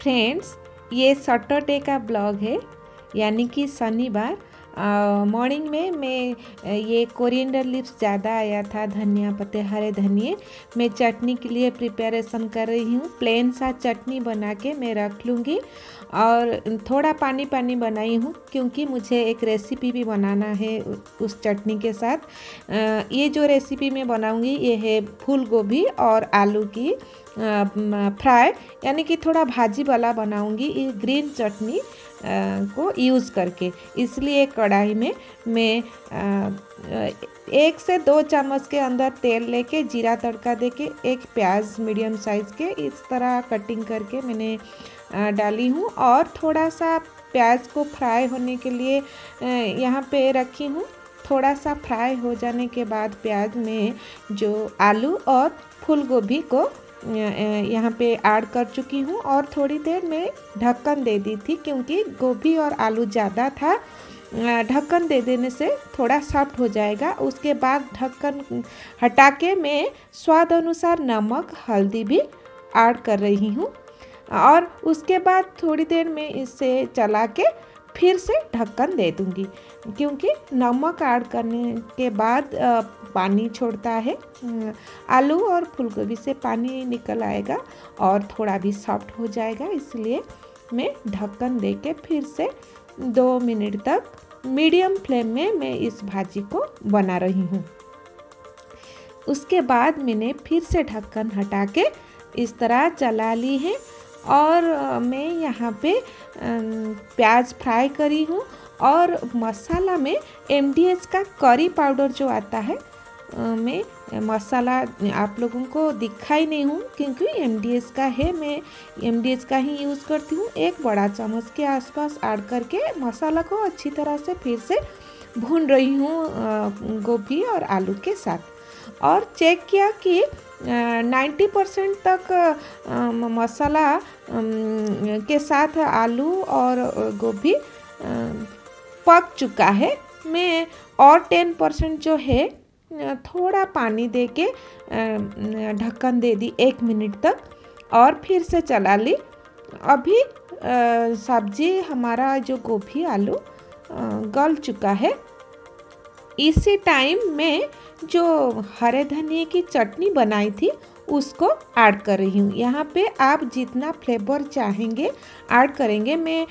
Friends, ये Saturday का blog है, यानी कि शनिवार। मॉर्निंग में मैं ये कोरिएंडर लीव्स ज़्यादा आया था, धनिया पत्ते, हरे धनिए। मैं चटनी के लिए प्रिपरेशन कर रही हूँ। प्लेन सा चटनी बना के मैं रख लूँगी और थोड़ा पानी पानी बनाई हूँ क्योंकि मुझे एक रेसिपी भी बनाना है उस चटनी के साथ। ये जो रेसिपी मैं बनाऊँगी ये है फूल गोभी और आलू की फ्राई, यानी कि थोड़ा भाजी वाला बनाऊंगी ये ग्रीन चटनी को यूज़ करके। इसलिए कढ़ाई में मैं 1 से 2 चम्मच के अंदर तेल लेके जीरा तड़का देके एक प्याज मीडियम साइज़ के इस तरह कटिंग करके मैंने डाली हूँ और थोड़ा सा प्याज को फ्राई होने के लिए यहाँ पे रखी हूँ। थोड़ा सा फ्राई हो जाने के बाद प्याज में जो आलू और फूल गोभी को यहाँ पे ऐड कर चुकी हूँ और थोड़ी देर में ढक्कन दे दी थी क्योंकि गोभी और आलू ज़्यादा था। ढक्कन दे देने से थोड़ा सॉफ्ट हो जाएगा। उसके बाद ढक्कन हटा के मैं स्वाद अनुसार नमक हल्दी भी ऐड कर रही हूँ और उसके बाद थोड़ी देर में इसे चला के फिर से ढक्कन दे दूँगी क्योंकि नमक ऐड करने के बाद पानी छोड़ता है। आलू और फूलगोभी से पानी निकल आएगा और थोड़ा भी सॉफ्ट हो जाएगा, इसलिए मैं ढक्कन दे के फिर से 2 मिनट तक मीडियम फ्लेम में मैं इस भाजी को बना रही हूँ। उसके बाद मैंने फिर से ढक्कन हटा के इस तरह चला ली है और मैं यहाँ पे प्याज फ्राई करी हूँ और मसाला में MDH का करी पाउडर जो आता है, मैं मसाला आप लोगों को दिखाई नहीं हूँ क्योंकि MDH का है, मैं MDH का ही यूज़ करती हूँ। 1 बड़ा चम्मच के आसपास ऐड करके मसाला को अच्छी तरह से फिर से भून रही हूँ गोभी और आलू के साथ और चेक किया कि 90% तक मसाला के साथ आलू और गोभी पक चुका है। मैं और 10% जो है थोड़ा पानी दे के ढक्कन दे दी 1 मिनट तक और फिर से चला ली। अभी सब्जी हमारा जो गोभी आलू गल चुका है। इसी टाइम में जो हरे धनिए की चटनी बनाई थी उसको ऐड कर रही हूँ। यहाँ पे आप जितना फ्लेवर चाहेंगे ऐड करेंगे। मैं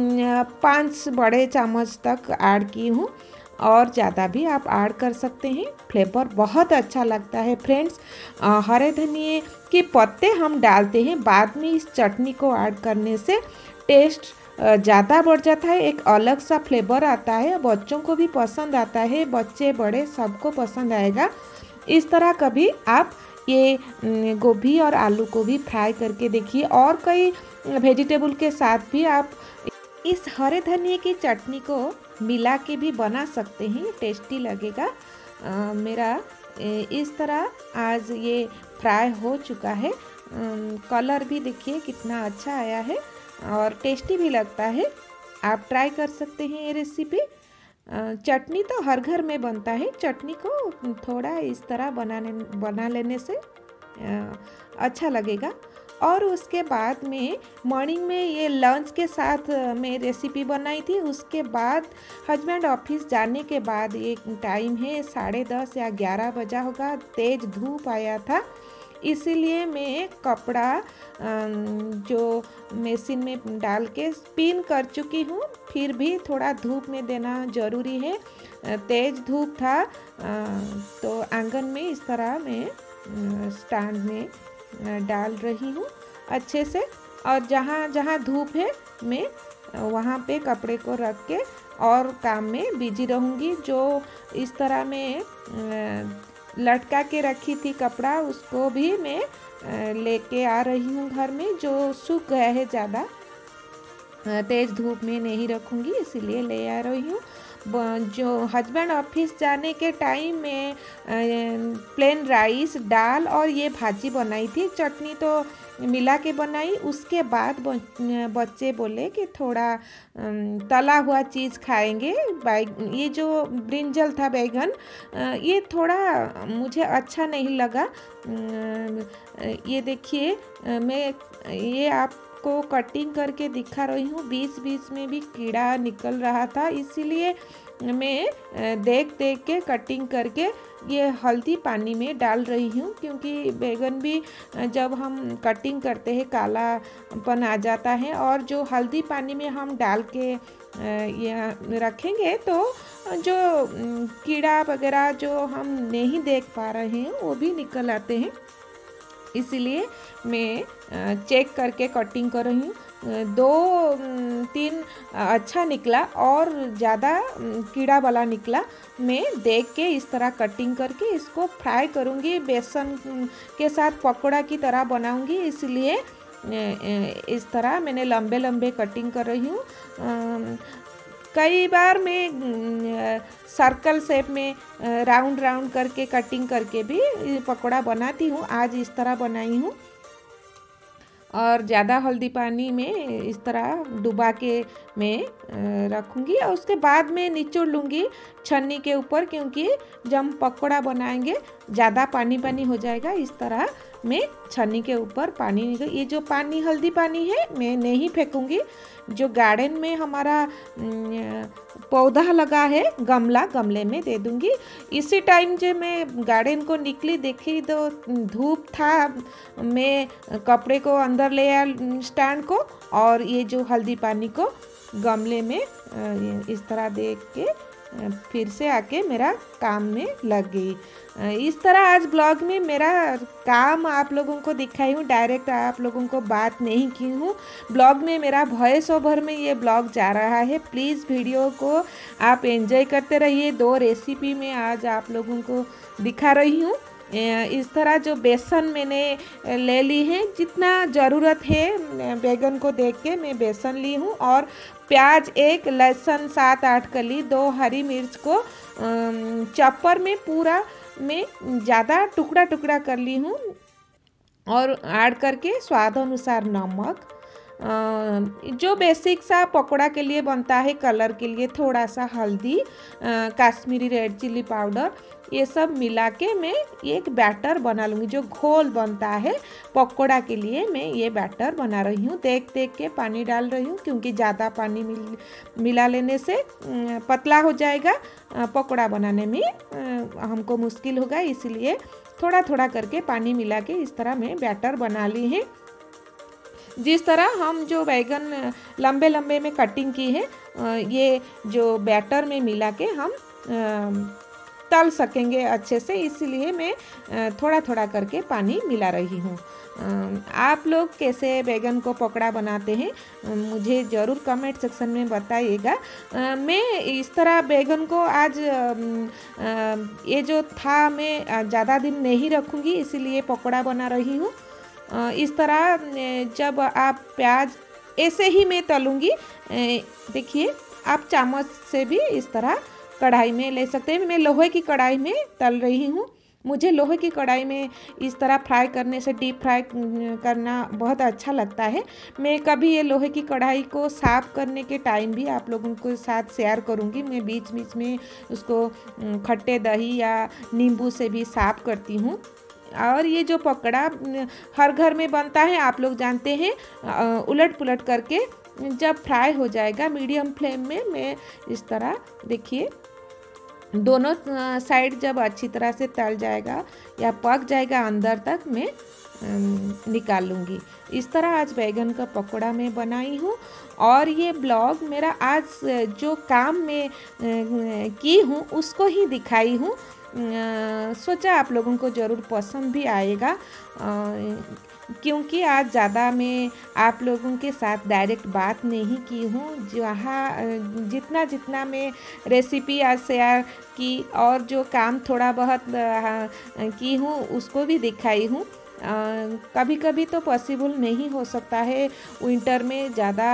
5 बड़े चम्मच तक ऐड की हूँ और ज़्यादा भी आप ऐड कर सकते हैं। फ्लेवर बहुत अच्छा लगता है फ्रेंड्स। हरे धनिए के पत्ते हम डालते हैं बाद में, इस चटनी को ऐड करने से टेस्ट ज़्यादा बढ़ जाता है, एक अलग सा फ्लेवर आता है, बच्चों को भी पसंद आता है, बच्चे बड़े सबको पसंद आएगा। इस तरह कभी आप ये गोभी और आलू को भी फ्राई करके देखिए और कई वेजिटेबल के साथ भी आप इस हरे धनिए की चटनी को मिला के भी बना सकते हैं, टेस्टी लगेगा। मेरा इस तरह आज ये फ्राई हो चुका है। कलर भी देखिए कितना अच्छा आया है और टेस्टी भी लगता है। आप ट्राई कर सकते हैं ये रेसिपी। चटनी तो हर घर में बनता है, चटनी को थोड़ा इस तरह बना लेने से अच्छा लगेगा। और उसके बाद में मॉर्निंग में ये लंच के साथ मैं रेसिपी बनाई थी। उसके बाद हस्बैंड ऑफिस जाने के बाद ये टाइम है 10:30 या 11 बजा होगा, तेज़ धूप आया था, इसीलिए मैं कपड़ा जो मशीन में डाल के स्पिन कर चुकी हूँ। फिर भी थोड़ा धूप में देना ज़रूरी है, तेज़ धूप था तो आंगन में इस तरह मैं स्टैंड में डाल रही हूँ अच्छे से और जहाँ जहाँ धूप है मैं वहाँ पे कपड़े को रख के और काम में बिजी रहूँगी। जो इस तरह मैं लटका के रखी थी कपड़ा, उसको भी मैं लेके आ रही हूँ घर में, जो सूख गया है, ज़्यादा तेज़ धूप में नहीं रखूँगी इसीलिए ले आ रही हूँ। जो हस्बैंड ऑफिस जाने के टाइम में प्लेन राइस, दाल और ये भाजी बनाई थी। चटनी तो मिला के बनाई। उसके बाद बच्चे बोले कि थोड़ा तला हुआ चीज़ खाएंगे। ये जो ब्रिंजल था बैगन, ये थोड़ा मुझे अच्छा नहीं लगा। ये देखिए, मैं ये आपको कटिंग करके दिखा रही हूँ। बीच बीच में भी कीड़ा निकल रहा था, इसीलिए मैं देख देख के कटिंग करके ये हल्दी पानी में डाल रही हूँ, क्योंकि बैगन भी जब हम कटिंग करते हैं कालापन आ जाता है। और जो हल्दी पानी में हम डाल के ये रखेंगे तो जो कीड़ा वगैरह जो हम नहीं देख पा रहे हैं वो भी निकल आते हैं। इसीलिए मैं चेक करके कटिंग कर रही हूँ। 2-3 अच्छा निकला और ज़्यादा कीड़ा वाला निकला। मैं देख के इस तरह कटिंग करके इसको फ्राई करूँगी, बेसन के साथ पकौड़ा की तरह बनाऊँगी। इसलिए इस तरह मैंने लंबे लंबे कटिंग कर रही हूँ। कई बार मैं सर्कल शेप में राउंड राउंड करके कटिंग करके भी पकौड़ा बनाती हूँ। आज इस तरह बनाई हूँ और ज़्यादा हल्दी पानी में इस तरह डुबा के मैं रखूँगी और उसके बाद में निचोड़ लूँगी छन्नी के ऊपर, क्योंकि जब हम पकौड़ा बनाएंगे ज़्यादा पानी पानी हो जाएगा। इस तरह मैं छन्नी के ऊपर पानी, ये जो पानी हल्दी पानी है मैं नहीं फेंकूँगी। जो गार्डन में हमारा पौधा लगा है गमले में दे दूँगी। इसी टाइम जब मैं गार्डन को निकली देखी तो धूप था, मैं कपड़े को अंदर ले आया स्टैंड को और ये जो हल्दी पानी को गमले में इस तरह देख के फिर से आके मेरा काम में लग गई। इस तरह आज ब्लॉग में मेरा काम आप लोगों को दिखाई हूँ, डायरेक्ट आप लोगों को बात नहीं की हूँ। ब्लॉग में मेरा वॉइस ओवर में ये ब्लॉग जा रहा है। प्लीज़ वीडियो को आप एंजॉय करते रहिए। 2 रेसिपी में आज आप लोगों को दिखा रही हूँ। इस तरह जो बेसन मैंने ले ली है, जितना ज़रूरत है बैगन को देख के मैं बेसन ली हूँ, और प्याज 1, लहसुन 7-8 कली, 2 हरी मिर्च को चॉपर में पूरा मैं ज़्यादा टुकड़ा टुकड़ा कर ली हूँ, और ऐड करके स्वाद अनुसार नमक, जो बेसिक सा पकौड़ा के लिए बनता है कलर के लिए थोड़ा सा हल्दी, कश्मीरी रेड चिल्ली पाउडर, ये सब मिला के मैं एक बैटर बना लूँगी। जो घोल बनता है पकौड़ा के लिए मैं ये बैटर बना रही हूँ। देख देख के पानी डाल रही हूँ, क्योंकि ज़्यादा पानी मिला लेने से पतला हो जाएगा, पकौड़ा बनाने में हमको मुश्किल होगा। इसलिए थोड़ा थोड़ा करके पानी मिला के इस तरह मैं बैटर बना ली है। जिस तरह हम जो बैगन लंबे लंबे में कटिंग की है, ये जो बैटर में मिला के हम तल सकेंगे अच्छे से, इसलिए मैं थोड़ा थोड़ा करके पानी मिला रही हूँ। आप लोग कैसे बैगन को पकौड़ा बनाते हैं मुझे ज़रूर कमेंट सेक्शन में बताइएगा। मैं इस तरह बैगन को आज ये जो था मैं ज़्यादा दिन नहीं रखूँगी, इसीलिए पकौड़ा बना रही हूँ। इस तरह जब आप प्याज ऐसे ही मैं तलूँगी, देखिए आप चामच से भी इस तरह कढ़ाई में ले सकते हैं। मैं लोहे की कढ़ाई में तल रही हूँ। मुझे लोहे की कढ़ाई में इस तरह फ्राई करने से, डीप फ्राई करना बहुत अच्छा लगता है। मैं कभी ये लोहे की कढ़ाई को साफ़ करने के टाइम भी आप लोगों के साथ शेयर करूँगी। मैं बीच बीच में उसको खट्टे दही या नींबू से भी साफ़ करती हूँ। और ये जो पकौड़ा हर घर में बनता है, आप लोग जानते हैं, उलट पुलट करके जब फ्राई हो जाएगा मीडियम फ्लेम में, मैं इस तरह देखिए दोनों साइड जब अच्छी तरह से तल जाएगा या पक जाएगा अंदर तक, मैं निकाल लूँगी। इस तरह आज बैगन का पकौड़ा मैं बनाई हूँ। और ये ब्लॉग मेरा आज जो काम में की हूँ उसको ही दिखाई हूँ। सोचा आप लोगों को ज़रूर पसंद भी आएगा, क्योंकि आज ज़्यादा मैं आप लोगों के साथ डायरेक्ट बात नहीं की हूँ। जहाँ जितना मैं रेसिपी आज शेयर की और जो काम थोड़ा बहुत की हूँ उसको भी दिखाई हूँ। कभी कभी तो पॉसिबल नहीं हो सकता है विंटर में ज़्यादा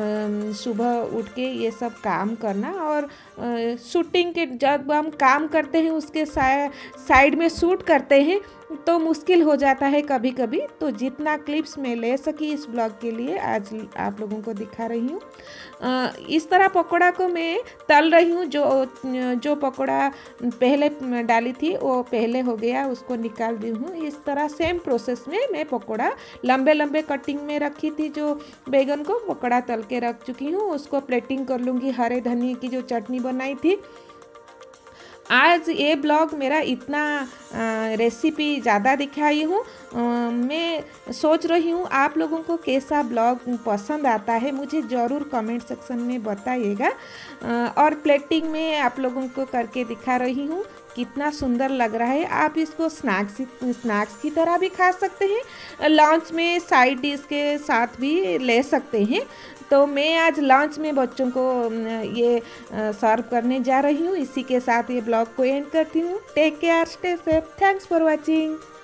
सुबह उठ के ये सब काम करना, और शूटिंग के जब हम काम करते हैं उसके साइड में शूट करते हैं तो मुश्किल हो जाता है कभी कभी। तो जितना क्लिप्स मैं ले सकी इस ब्लॉग के लिए आज आप लोगों को दिखा रही हूँ। इस तरह पकौड़ा को मैं तल रही हूँ। जो जो पकौड़ा पहले डाली थी वो पहले हो गया, उसको निकाल दी हूँ। इस तरह सेम प्रोसेस में मैं पकौड़ा लंबे लंबे कटिंग में रखी थी, जो बैगन को पकौड़ा तल के रख चुकी हूँ। उसको प्लेटिंग कर लूँगी हरे धनिए की जो चटनी बनाई थी। आज ये ब्लॉग मेरा इतना रेसिपी ज़्यादा दिखाई हूँ। मैं सोच रही हूँ आप लोगों को कैसा ब्लॉग पसंद आता है, मुझे ज़रूर कमेंट सेक्शन में बताइएगा। और प्लेटिंग में आप लोगों को करके दिखा रही हूँ, कितना सुंदर लग रहा है। आप इसको स्नैक्स की तरह भी खा सकते हैं, लंच में साइड डिश के साथ भी ले सकते हैं। तो मैं आज लंच में बच्चों को ये सर्व करने जा रही हूँ। इसी के साथ ये ब्लॉग को एंड करती हूँ। Take care, stay safe, thanks for watching.